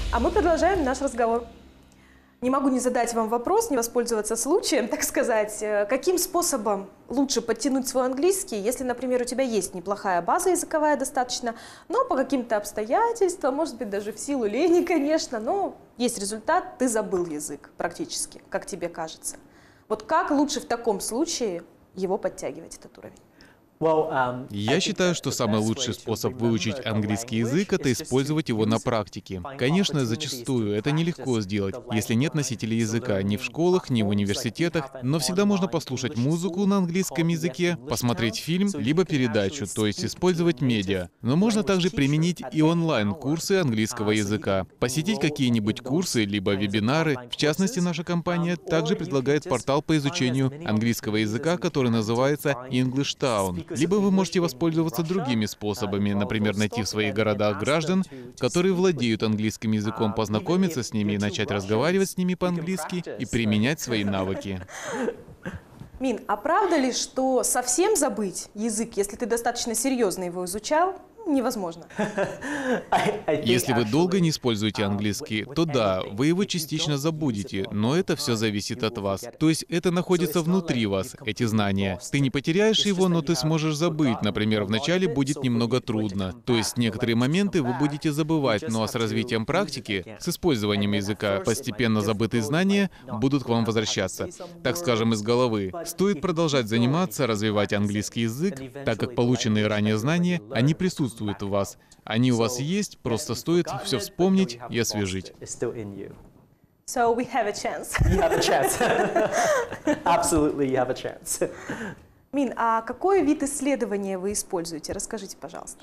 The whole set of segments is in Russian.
А мы продолжаем наш разговор. Не могу не задать вам вопрос, не воспользоваться случаем, так сказать. Каким способом лучше подтянуть свой английский, если, например, у тебя есть неплохая база языковая достаточно, но по каким-то обстоятельствам, может быть, даже в силу лени, конечно, но есть результат, ты забыл язык практически, как тебе кажется. Вот как лучше в таком случае его подтягивать, этот уровень? Я считаю, что самый лучший способ выучить английский язык — это использовать его на практике. Конечно, зачастую это нелегко сделать, если нет носителей языка ни в школах, ни в университетах, но всегда можно послушать музыку на английском языке, посмотреть фильм, либо передачу, то есть использовать медиа. Но можно также применить и онлайн-курсы английского языка, посетить какие-нибудь курсы, либо вебинары. В частности, наша компания также предлагает портал по изучению английского языка, который называется English Town. Либо вы можете воспользоваться другими способами, например, найти в своих городах граждан, которые владеют английским языком, познакомиться с ними и начать разговаривать с ними по-английски и применять свои навыки. Мин, а правда ли, что совсем забыть язык, если ты достаточно серьезно его изучал, невозможно? Если вы долго не используете английский, то да, вы его частично забудете, но это все зависит от вас. То есть это находится внутри вас, эти знания. Ты не потеряешь его, но ты сможешь забыть. Например, вначале будет немного трудно. То есть некоторые моменты вы будете забывать, но с развитием практики, с использованием языка, постепенно забытые знания будут к вам возвращаться, так скажем, из головы. Стоит продолжать заниматься, развивать английский язык, так как полученные ранее знания, они присутствуют в вас. Они у вас есть, просто стоит все вспомнить и освежить. So we have a chance. You have a chance. Absolutely, you have a chance. Мин, а какой вид исследования вы используете? Расскажите, пожалуйста.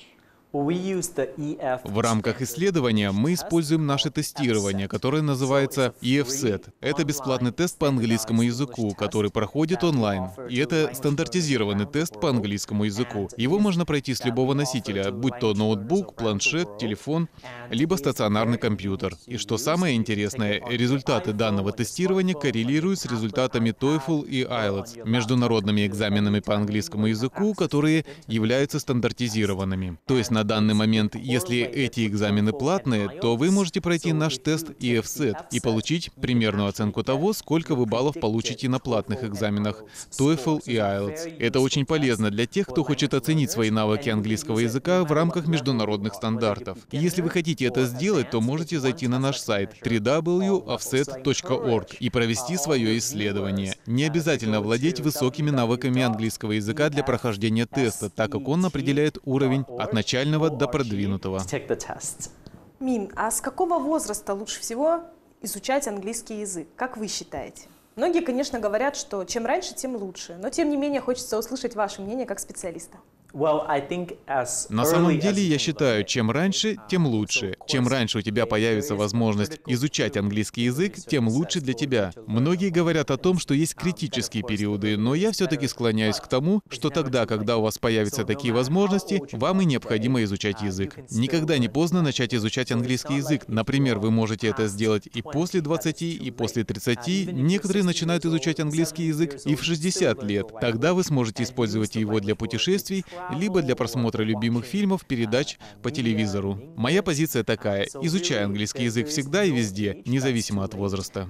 В рамках исследования мы используем наше тестирование, которое называется EFSET. Это бесплатный тест по английскому языку, который проходит онлайн. И это стандартизированный тест по английскому языку. Его можно пройти с любого носителя, будь то ноутбук, планшет, телефон, либо стационарный компьютер. И что самое интересное, результаты данного тестирования коррелируют с результатами TOEFL и IELTS, международными экзаменами по английскому языку, которые являются стандартизированными. То есть на данный момент, если эти экзамены платные, то вы можете пройти наш тест EFSET и получить примерную оценку того, сколько вы баллов получите на платных экзаменах TOEFL и IELTS. Это очень полезно для тех, кто хочет оценить свои навыки английского языка в рамках международных стандартов. И если вы хотите это сделать, то можете зайти на наш сайт www.offset.org и провести свое исследование. Не обязательно владеть высокими навыками английского языка для прохождения теста, так как он определяет уровень от начального до продвинутого. Мин, а с какого возраста лучше всего изучать английский язык? Как вы считаете? Многие, конечно, говорят, что чем раньше, тем лучше. Но, тем не менее, хочется услышать ваше мнение как специалиста. На самом деле, я считаю, чем раньше, тем лучше. Чем раньше у тебя появится возможность изучать английский язык, тем лучше для тебя. Многие говорят о том, что есть критические периоды, но я все-таки склоняюсь к тому, что тогда, когда у вас появятся такие возможности, вам и необходимо изучать язык. Никогда не поздно начать изучать английский язык. Например, вы можете это сделать и после 20, и после 30. Некоторые начинают изучать английский язык и в 60 лет. Тогда вы сможете использовать его для путешествий, либо для просмотра любимых фильмов, передач по телевизору. Моя позиция такая: изучай английский язык всегда и везде, независимо от возраста.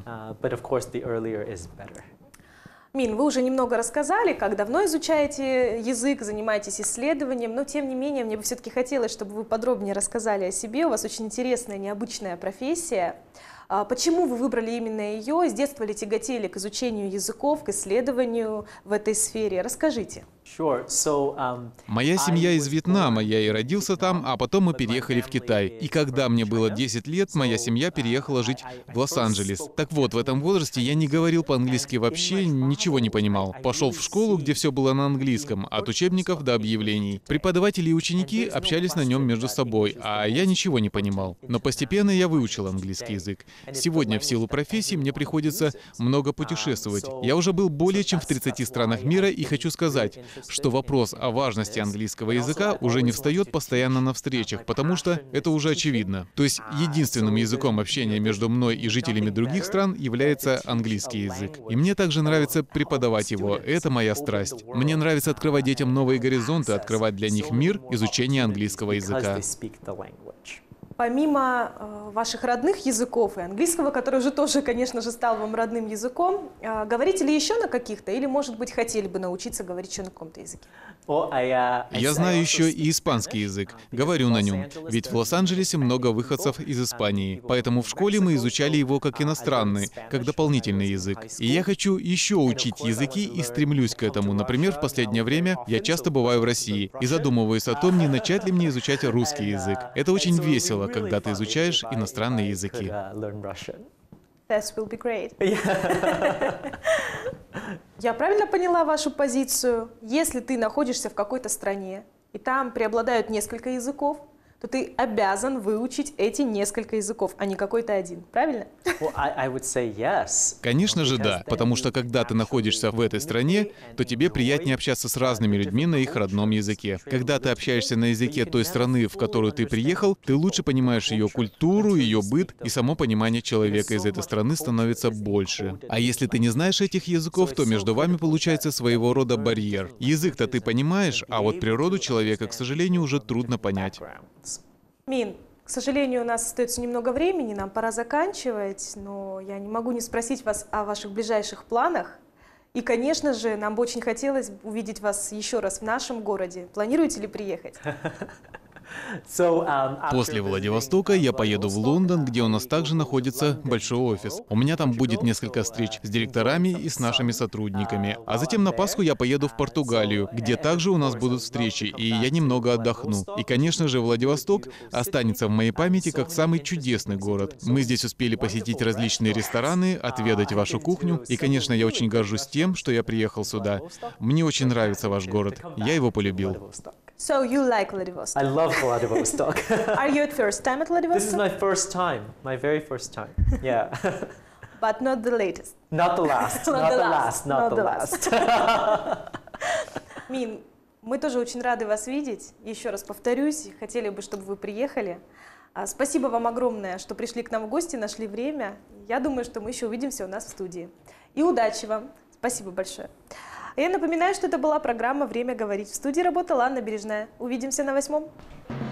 Мин, вы уже немного рассказали, как давно изучаете язык, занимаетесь исследованием, но тем не менее мне бы все-таки хотелось, чтобы вы подробнее рассказали о себе. У вас очень интересная, необычная профессия. Почему вы выбрали именно ее? С детства ли тяготели к изучению языков, к исследованию в этой сфере? Расскажите. Моя семья из Вьетнама, я и родился там, а потом мы переехали в Китай. И когда мне было 10 лет, моя семья переехала жить в Лос-Анджелес. Так вот, в этом возрасте я не говорил по-английски вообще, ничего не понимал. Пошел в школу, где все было на английском, от учебников до объявлений. Преподаватели и ученики общались на нем между собой, а я ничего не понимал. Но постепенно я выучил английский язык. Сегодня в силу профессии мне приходится много путешествовать. Я уже был более чем в 30 странах мира и хочу сказать, что вопрос о важности английского языка уже не встает постоянно на встречах, потому что это уже очевидно. То есть единственным языком общения между мной и жителями других стран является английский язык. И мне также нравится преподавать его, это моя страсть. Мне нравится открывать детям новые горизонты, открывать для них мир изучения английского языка. Помимо ваших родных языков и английского, который уже тоже, конечно же, стал вам родным языком, говорите ли еще на каких-то или, может быть, хотели бы научиться говорить еще на каком-то языке? Я знаю еще и испанский язык, говорю на нем, ведь в Лос-Анджелесе много выходцев из Испании, поэтому в школе мы изучали его как иностранный, как дополнительный язык. И я хочу еще учить языки и стремлюсь к этому. Например, в последнее время я часто бываю в России и задумываюсь о том, не начать ли мне изучать русский язык. Это очень весело, когда ты изучаешь иностранные языки. That will be great. Я правильно поняла вашу позицию? Если ты находишься в какой-то стране, и там преобладают несколько языков, то ты обязан выучить эти несколько языков, а не какой-то один. Правильно? Конечно же, да. Потому что когда ты находишься в этой стране, то тебе приятнее общаться с разными людьми на их родном языке. Когда ты общаешься на языке той страны, в которую ты приехал, ты лучше понимаешь ее культуру, ее быт, и само понимание человека из этой страны становится больше. А если ты не знаешь этих языков, то между вами получается своего рода барьер. Язык-то ты понимаешь, а вот природу человека, к сожалению, уже трудно понять. Мин, к сожалению, у нас остается немного времени, нам пора заканчивать, но я не могу не спросить вас о ваших ближайших планах. И, конечно же, нам бы очень хотелось увидеть вас еще раз в нашем городе. Планируете ли приехать? После Владивостока я поеду в Лондон, где у нас также находится большой офис. У меня там будет несколько встреч с директорами и с нашими сотрудниками. А затем на Пасху я поеду в Португалию, где также у нас будут встречи, и я немного отдохну. И, конечно же, Владивосток останется в моей памяти как самый чудесный город. Мы здесь успели посетить различные рестораны, отведать вашу кухню, и, конечно, я очень горжусь тем, что я приехал сюда. Мне очень нравится ваш город. Я его полюбил. So you like Vladivostok? I love Vladivostok. Are you at first time at Vladivostok? This is my first time, my very first time. Yeah. But not the latest. Not the last. Not the last. Not the last. Мин, мы тоже очень рады вас видеть. Еще раз повторюсь, хотели бы, чтобы вы приехали. Спасибо вам огромное, что пришли к нам в гости, нашли время. Я думаю, что мы еще увидимся у нас в студии. И удачи вам. Спасибо большое. Я напоминаю, что это была программа «Время говорить». В студии работала Анна Бережная. Увидимся на 8.